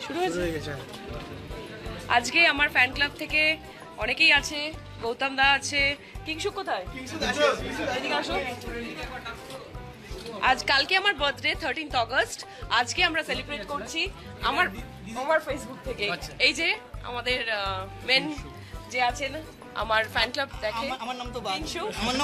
শুরু হয়ে গেছে। আজকে আমার ফ্যান ক্লাব থেকে অনেকেই আছে, গৌতম দা আছে, কিংশুক কোথায়? এদিকে আসো। আজ কালকে আমার বার্থডে 13 আগস্ট, আজকে আমরা সেলিব্রেট করছি আমার ফেসবুক থেকে। এই যে আমাদের মেন যে আছেন আমার ফ্যান ক্লাব দেখে, আমার নাম তো বাদশু,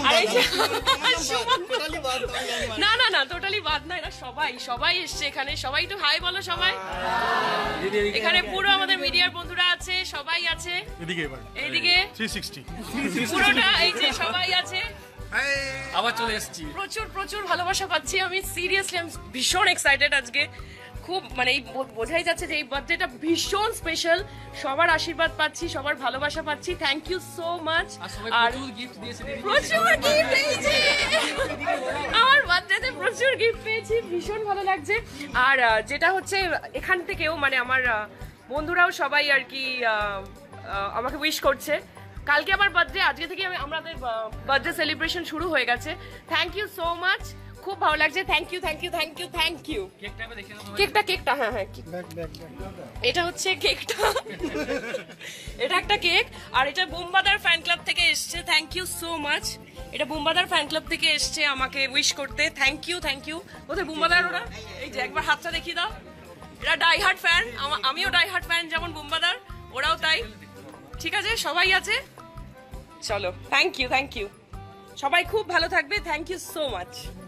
না না না টোটালি বাদ না, এরা সবাই এসছে এখানে। সবাই একটু হাই বলো সবাই। এখানে পুরো আমাদের মিডিয়ার বন্ধুরা আছে, সবাই আছে এইদিকে 360 পুরোটা, এই যে সবাই আছে। আবার চলে এসেছি, প্রচুর ভালোবাসা পাচ্ছি আমি। সিরিয়াসলি আমি ভীষণ এক্সাইটেড আজকে, খুব মানে এই বোঝাই যাচ্ছে যে এই বার্থডেটা ভীষণ স্পেশাল। সবার আশীর্বাদ পাচ্ছি, সবার ভালোবাসা পাচ্ছি, থ্যাংক ইউ সো মাচ। আর প্রচুর গিফট পেয়েছি আমার বার্থডেতে, প্রচুর গিফট পেয়েছি, ভীষণ ভালো লাগছে। আর যেটা হচ্ছে এখান থেকেও মানে আমার বন্ধুরাও সবাই আর কি আমাকে উইশ করছে। কালকে আমার বার্থডে, আজকে থেকে আমাদের বার্থডে সেলিব্রেশন শুরু হয়ে গেছে। থ্যাংক ইউ সো মাচ, খুব ভালো লাগছে। থ্যাংক ইউ কেকটা হ্যাঁ এটা হচ্ছে কেকটা এটা একটা কেক, আর এটা বোম্বাদার ফ্যান ক্লাব থেকে এসছে। থ্যাংক ইউ সো মাচ, এটা বোম্বাদার ফ্যান ক্লাব থেকে এসছে আমাকে উইশ করতে। থ্যাংক ইউ কোথায় বোম্বাদার ওরা? এই যে একবার হাতটা দেখিয়ে দাও। এরা ডাইহার্ট ফ্যান, আমিও ডাইহার্ট ফ্যান যেমন বোম্বাদার, ওরাও তাই। ঠিক আছে, সবাই আছে, চলো। থ্যাংক ইউ সবাই খুব ভালো থাকবে। Thank you so much.